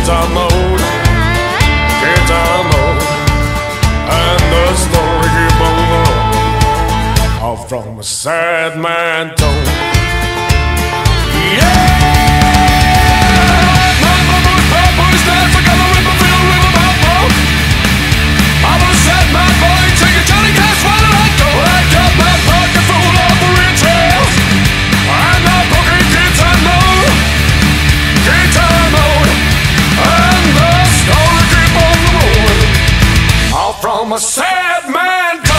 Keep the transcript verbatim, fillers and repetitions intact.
guitar mode, guitar mode, and the story keep on going, all from a sad man tone. Yeah! From a sad man.